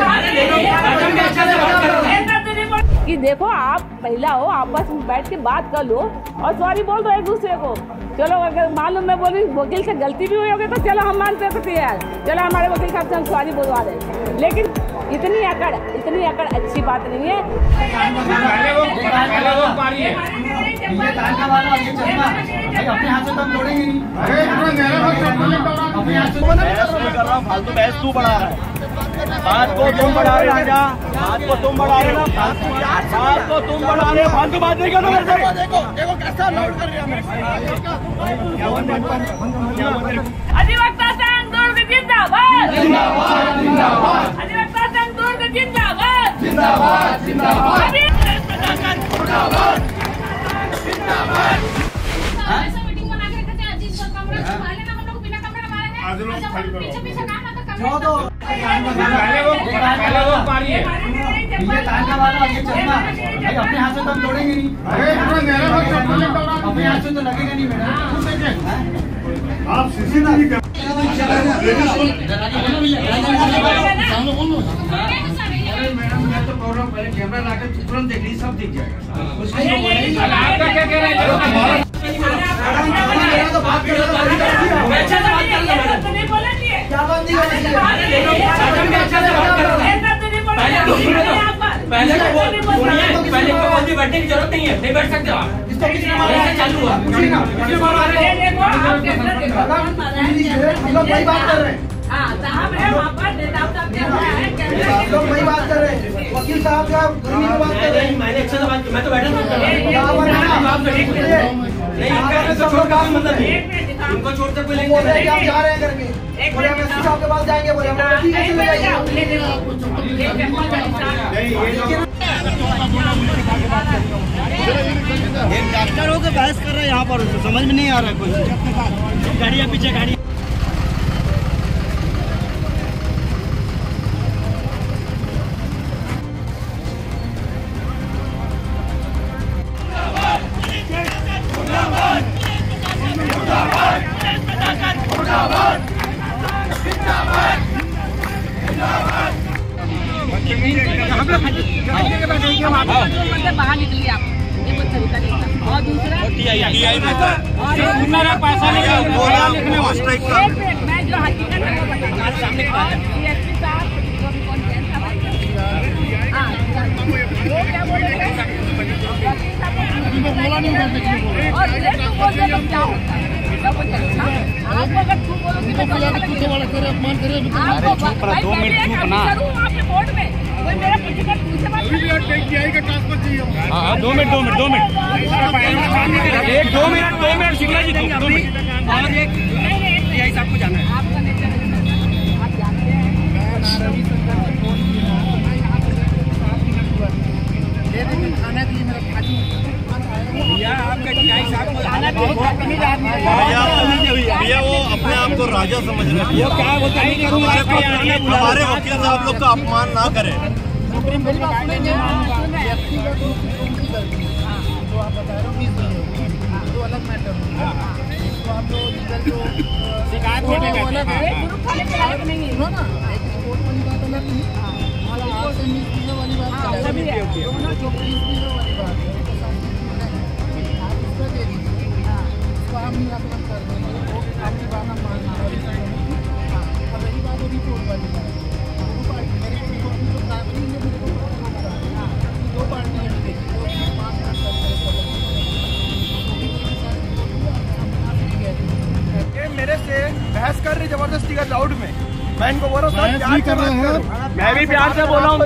कि देखो आप महिला हो, आपस में बैठ के बात कर लो और सॉरी बोल दो एक दूसरे को। चलो अगर मालूम मैं बोली वकील से गलती भी हुई होगी तो चलो हम मानते हैं यार, चलो हमारे वकील साहब से हम सॉरी बोलवा रहे, लेकिन इतनी अकड़ अच्छी बात नहीं है। अपने हाथ से तो हम तोड़ेंगे नहीं। फालतू बहस तू बढ़ा रहा है, बात को तुम बढ़ा रहे राजा, बात को तुम बढ़ा रहे ना, बात को तुम बढ़ा रहे, फालतू बात नहीं करो मेरे से। देखो कैसा लाउड कर रहे हैं। अधिवक्ता संघ दुर्ग जिंदाबाद, अधिवक्ता संघ दुर्ग जिंदाबाद, मीटिंग बना के रखते हैं अजीत सर कमरा संभाल लेना, हम लोग बिना कमरा मारेंगे। पीछे पीछे काम आता कमरा अपने हाथ से तो हम तोड़ेंगे नहीं। अपने हाथ से तो लगेगा नहीं मैडम। आप मैडम मैं तो बोल रहा हूँ पहले कैमरा लाकर तुरंत देख ली, सब दिख जाएगा। आपका क्या कह रहे हैं? पहले बैठने की जरूरत नहीं है, नहीं बैठ सकते आप। इसको किसने मारा? चालू हुआ, लोग वही बात कर रहे हैं, लोग वही बात कर रहे हैं। वकील साहब क्या बात कर रहे हैं? मैंने अच्छा से बात, मैं तो बैठा उनको छोड़कर कोई लेके आप जा रहे हैं करके, बोले हम एसपी साहब के पास जाएंगे, बोले हम ठीक है चले जाइए। एक डॉक्टर होकर बहस कर रहे हैं यहाँ पर, समझ में नहीं आ रहा है कुछ। गाड़ियाँ पीछे गाड़ी बाहर निकलिए आप, ये कुछ तरीका नहीं था। और दूसरा मेरा पैसा मैं जो हकीकत है वो बताऊंगा सामने। डीएसपी साहब कौन था भाई? वो क्या बोले थे? और ये तो बोलते तो क्या होता है? आपको अगर तू बोलोगी तो अपमान करे आपके बोर्ड में कोई मेरा पूछेगा पूछे बात हाँ 2 मिनट शिमला जी 2 मिनट और एक यही सबको जाना है। आपका नेचर आप जानते हैं भैया वो अपने आप को राजा समझ रहे हैं। क्या बोलते हैं हमारे वकील साहब लोग का अपमान ना करें। शिकायत मेरे से बहस कर रही जबरदस्ती का लाउड में, मैं इनको बोल रहा हूँ प्यार कर रहे हैं। मैं भी प्यार से बोला हूँ,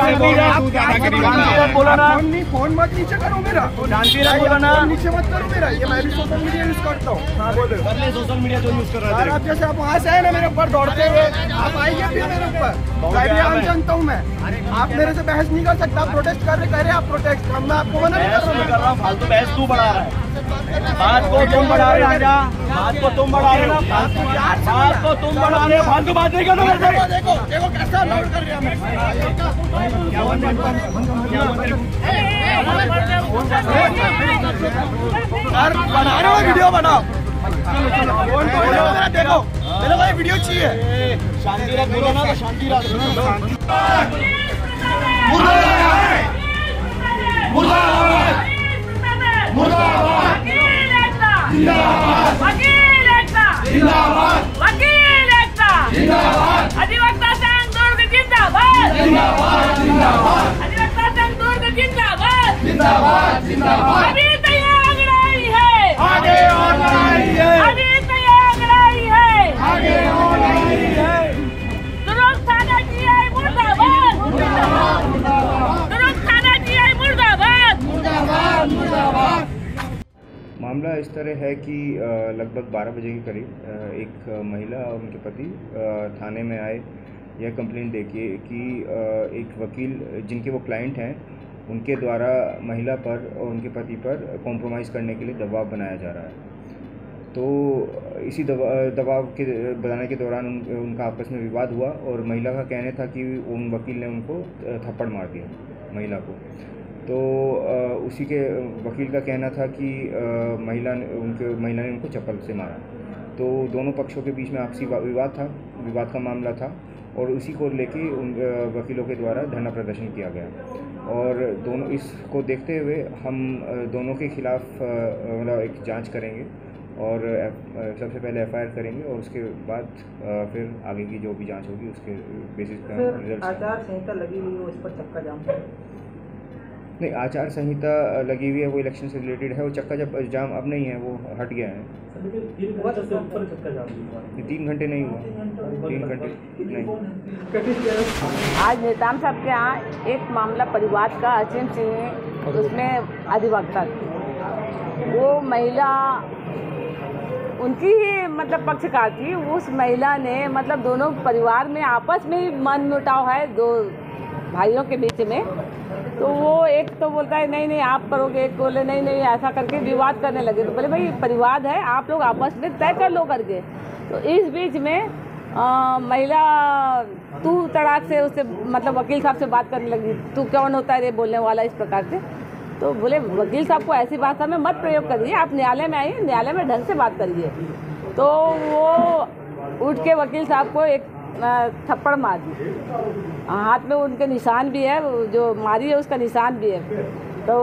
बोला ना फोन मत नीचे करो मेरा, बोला ना नीचे मत करो मेरा, ये मैं भी सोशल मीडिया यूज करता हूँ। सोशल मीडिया जो यूज कर रहा है आप जैसे आप वहाँ से आए ना मेरे ऊपर दौड़ते हुए, आप आइए फिर मेरे ऊपर, मैं भी आम जनता हूँ मैं, आप मेरे से बहस नहीं कर सकते। आप प्रोटेस्ट कर रहे, कह रहे आप प्रोटेस्ट, मैं आपको मना नहीं कर रहा हूँ। फालतू बहस तू बढ़ा रहा है, बात को तुम बढ़ा रहे राजा, बात को तुम बढ़ा रहे ना, बात को तुम बढ़ा रहे, फालतू बात नहीं करो मेरे से। देखो कैसा लाउड कर रहे हैं। बना रहे हो वीडियो बनाओ, देखो मेरे को वीडियो चाहिए। शांति रख, बोलो ना तो शांति रख। अधिवक्ता संघ दुर्ग जिंदाबाद, अधिवक्ता संघ दुर्ग जिंदाबाद, अभी तैयार लड़ाई है, आगे और लड़ाई है, अभी तैयार लड़ाई है, आगे और लड़ाई है। दुर्ग थाना जीआई मुर्दाबाद, दुर्ग थाना जीआई मुर्दाबाद। मामला इस तरह है कि लगभग 12 बजे के करीब एक महिला और उनके पति थाने में आए यह कंप्लेंट देके कि एक वकील जिनके वो क्लाइंट हैं उनके द्वारा महिला पर और उनके पति पर कॉम्प्रोमाइज़ करने के लिए दबाव बनाया जा रहा है। तो इसी दबाव के बनाने के दौरान उनका आपस में विवाद हुआ और महिला का कहने था कि उन वकील ने उनको थप्पड़ मार दिया महिला को। तो उसी के वकील का कहना था कि महिला ने उनको चप्पल से मारा। तो दोनों पक्षों के बीच में आपसी विवाद का मामला था और उसी को लेके उन वकीलों के द्वारा धरना प्रदर्शन किया गया। और दोनों इसको देखते हुए हम दोनों के खिलाफ मतलब एक जांच करेंगे और सबसे पहले एफआईआर करेंगे और उसके बाद फिर आगे की जो भी जांच होगी उसके बेसिस पर रिजल्ट। आचार संहिता लगी हुई है, उस पर चक्का जाम नहीं, आचार संहिता लगी हुई है, वो इलेक्शन से रिलेटेड है। वो चक्का जाम अब नहीं है, वो हट गया है। 3 घंटे नहीं हुआ, 3 घंटे नहीं। आज नेताम साहब के यहाँ एक मामला परिवार का असीम सिंह, उसमें अधिवक्ता थी। वो महिला उनकी ही मतलब पक्षकार थी। उस महिला ने मतलब दोनों परिवार में आपस में ही मनमुटाव है, दो भाइयों के बीच में। तो वो एक तो बोलता है नहीं आप करोगे, एक बोले नहीं ऐसा करके विवाद करने लगे। तो बोले भाई परिवाद है, आप लोग आपस में तय कर लो करके। तो इस बीच में महिला तू तड़ाक से उससे मतलब वकील साहब से बात करने लगी, तू कौन होता है ये बोलने वाला, इस प्रकार से। तो बोले वकील साहब को ऐसी भाषा में मत प्रयोग करिए, आप न्यायालय में आइए, न्यायालय में ढंग से बात करिए। तो वो उठ के वकील साहब को एक थप्पड़ मार दी। हाथ में उनके निशान भी है, जो मारी है उसका निशान भी है। तो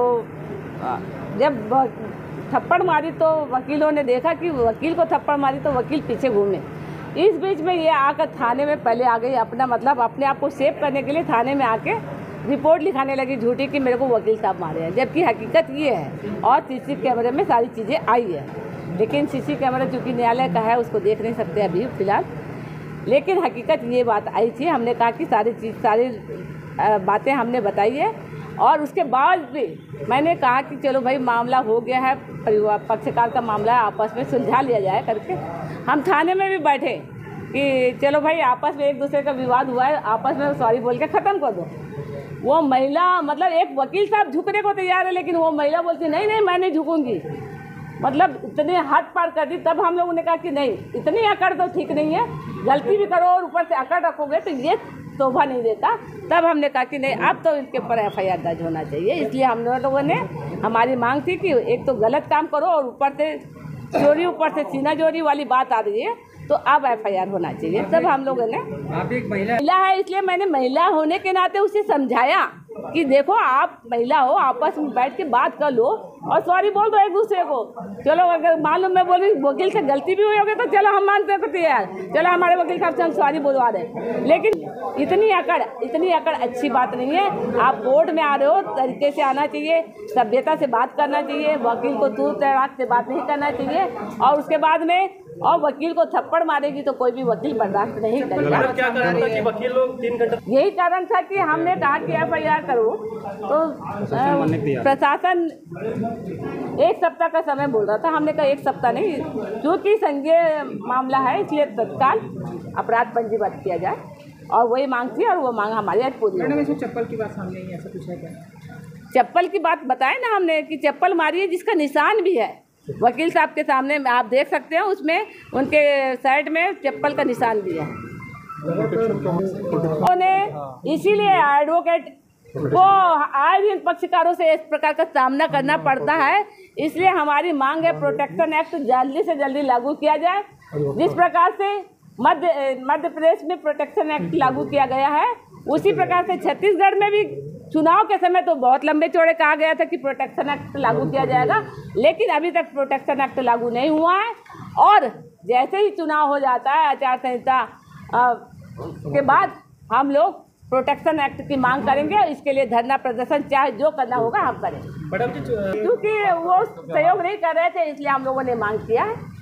जब थप्पड़ मारी तो वकीलों ने देखा कि वकील को थप्पड़ मारी तो वकील पीछे घूमे। इस बीच में ये आकर थाने में पहले आ गई, अपना मतलब अपने आप को सेव करने के लिए थाने में आके रिपोर्ट लिखाने लगी झूठी कि मेरे को वकील साहब मारे हैं, जबकि हकीकत ये है। और सीसी कैमरे में सारी चीज़ें आई है, लेकिन सीसी कैमरा चूँकि न्यायालय का है उसको देख नहीं सकते अभी फिलहाल। लेकिन हकीकत ये बात आई थी। हमने कहा कि सारी बातें हमने बताई है और उसके बाद भी मैंने कहा कि चलो भाई मामला हो गया है, परिवार पक्षकार का मामला है, आपस में सुलझा लिया जाए करके। हम थाने में भी बैठे कि चलो भाई आपस में एक दूसरे का विवाद हुआ है, आपस में सॉरी बोल के ख़त्म कर दो। वो महिला मतलब एक वकील साहब झुकने को तैयार है, लेकिन वो महिला बोलती नहीं मैं नहीं झुकूंगी, मतलब इतने हद पार कर दी। तब हम लोगों ने कहा कि नहीं, इतनी अकड़ तो ठीक नहीं है, गलती भी करो और ऊपर से अकड़ रखोगे तो ये शोभा नहीं देता। तब हमने कहा कि नहीं, अब तो इनके ऊपर एफआईआर दर्ज होना चाहिए। इसलिए हम लोगों ने, हमारी मांग थी कि एक तो गलत काम करो और ऊपर से चोरी, ऊपर से सीना चोरी वाली बात आ रही है, तो अब एफआईआर होना चाहिए। तब हम लोगों ने, आप एक महिला है इसलिए मैंने महिला होने के नाते उसे समझाया कि देखो आप महिला हो, आपस में बैठ के बात कर लो और सॉरी बोल दो एक दूसरे को। चलो अगर मालूम मैं बोल रही वकील से गलती भी हुई होगी तो चलो हम मानते हैं यार, चलो हमारे वकील साहब से हम सॉरी बोलवा दें। लेकिन इतनी अकड़ अच्छी बात नहीं है। आप कोर्ट में आ रहे हो, तरीके से आना चाहिए, सभ्यता से बात करना चाहिए, वकील को तू तड़ाक से बात नहीं करना चाहिए। और उसके बाद में और वकील को थप्पड़ मारेगी तो कोई भी वकील बर्दाश्त नहीं करेगा। क्या कारण था कि वकील लोग 3 घंटे? यही कारण था कि हमने कहा कि एफआईआर करो, तो प्रशासन 1 सप्ताह का समय बोल रहा था। हमने कहा 1 सप्ताह नहीं, क्योंकि संज्ञेय मामला है इसलिए तत्काल अपराध पंजीबद्ध किया जाए, और वही मांग थी और वो मांग हमारी आज पूरी। मैडम इसमें चप्पल की बात सामने आई, ऐसा कुछ है क्या? चप्पल की बात बताए ना हमने कि चप्पल मारी है, जिसका निशान भी है वकील साहब के सामने आप देख सकते हैं, उसमें उनके साइड में चप्पल का निशान भी है। उन्होंने इसीलिए एडवोकेट को आए दिन पक्षकारों से इस प्रकार का सामना करना पड़ता है। इसलिए हमारी मांग है प्रोटेक्शन एक्ट जल्दी से जल्दी लागू किया जाए, जिस प्रकार से मध्य प्रदेश में प्रोटेक्शन एक्ट लागू किया गया है, उसी प्रकार से छत्तीसगढ़ में भी चुनाव के समय तो बहुत लंबे चौड़े कहा गया था कि प्रोटेक्शन एक्ट लागू किया जाएगा, लेकिन अभी तक प्रोटेक्शन एक्ट लागू नहीं हुआ है। और जैसे ही चुनाव हो जाता है आचार संहिता के बाद हम लोग प्रोटेक्शन एक्ट की मांग करेंगे और इसके लिए धरना प्रदर्शन चाहे जो करना होगा हम करेंगे। क्योंकि वो सहयोग नहीं कर रहे थे इसलिए हम लोगों ने मांग किया है।